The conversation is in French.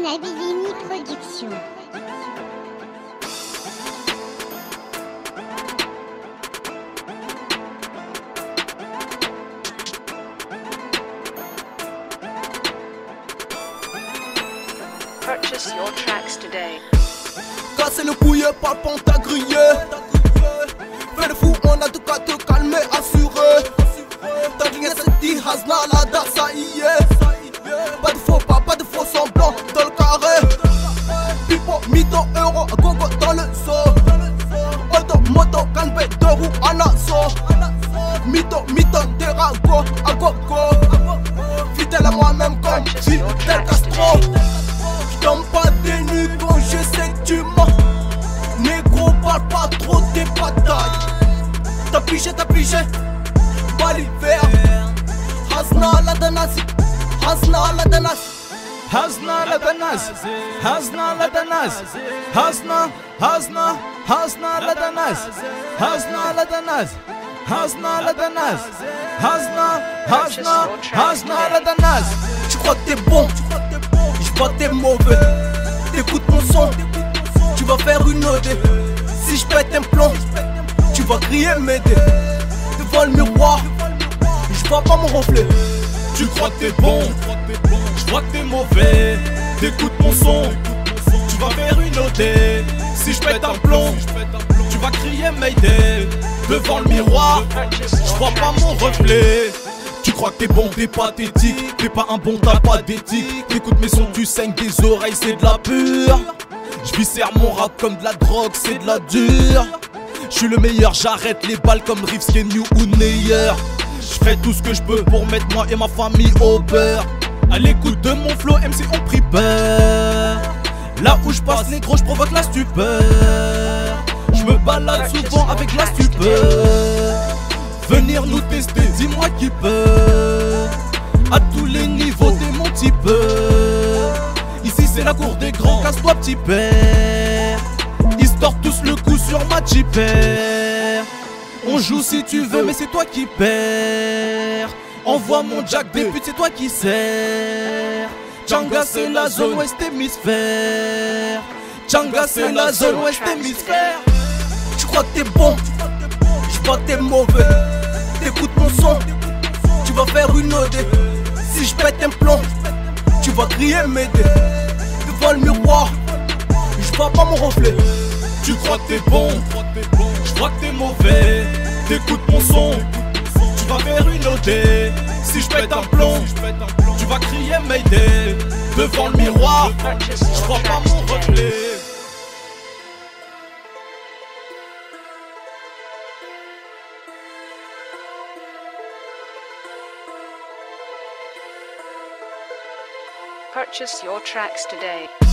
Nabillini Production. Purchase your tracks today. Casser le couille, pas le pantagrier. Fais le fou, on a tout qu'à te calmer, assuré. T'as rien, c'est dit, Hasna, la dar, ça y est. Pas de faux pas, pas de faux semblants dans le carré. Pipo, mytho, euro, gogo dans le zoo. Auto, moto, canbé, deux roues, en assaut. Mytho, terrago, à gogo. Fidèle à moi-même comme Fidel Castro. J't'aime pas des nuits quand je sais que tu mens. Négro, parle pas trop des batailles. T'as pigé, Baliver. Hasna la danas, Hasna la danas. Hasna la danas, Hasna la danas, Hasna la danas, Hasna la danas, Hasna la danas, Hasna la danas. Tu crois que t'es bon, j'vois que t'es mauvais. T'écoutes mon son, tu vas faire une ode. Si j'pète un plomb, tu vas crier m'aider. Devant le miroir, j'vois pas mon reflet. Tu crois que t'es bon, j'vois que t'es mauvais. T'écoutes mon son, tu vas faire une OD. Si j'pète un plomb, tu vas crier Mayday. Devant le miroir, j'vois pas mon reflet. Tu crois que t'es bon, t'es pathétique. T'es pas un bon, t'as pas d'éthique. T'écoutes mes sons, tu saignes des oreilles, c'est de la pure. J'viscère mon rap comme de la drogue, c'est de la dure. J'suis le meilleur, j'arrête les balles comme Reeves, Kenyu ou Neyer. J'fais tout ce que j'peux pour mettre moi et ma famille au beurre. À l'écoute de mon flow, MC ont pris peur. Là où j'passe, négro, j'provoque la stupeur. J'me balade souvent avec la stupeur. Venir nous tester, dis-moi qui peut. À tous les niveaux, t'es mon petit peu. Ici c'est la cour des grands, casse-toi petit père. Ils sortent tous le coup sur ma chipère. On joue si tu veux, mais c'est toi qui perds. Envoie mon jack des putes, c'est toi qui sers. Tchanga c'est la zone ouest hémisphère. Tchanga c'est la zone ouest hémisphère. Tu crois que t'es bon, j'vois que t'es mauvais. T'écoutes mon son, tu vas faire une ode. Si j'pète un plomb, tu vas crier m'aider. Devant le miroir, j'vois pas mon reflet. Tu crois que t'es bon, j'crois que t'es mauvais. T'écoutes mon son, tu vas faire une OD. Si j'pète un plomb, tu vas crier Mayday. Devant le miroir, j'vois pas mon reflet. Purchase your tracks today.